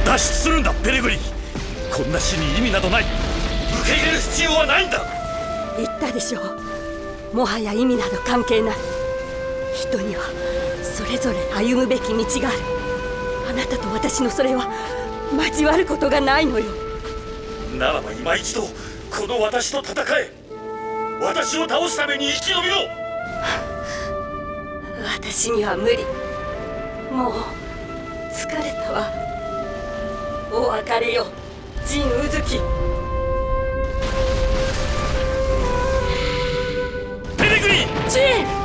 脱出するんだペレグリン。こんな死に意味などない。受け入れる必要はないんだ。 言ったでしょう。もはや意味など関係ない。人にはそれぞれ歩むべき道がある。あなたと私のそれは交わることがないのよ。 ならば今一度この私と戦え。私を倒すために生き延びろ。 私には無理。もう疲れたわ。お別れよジン・ウズキ。 ペレグリン。 ジン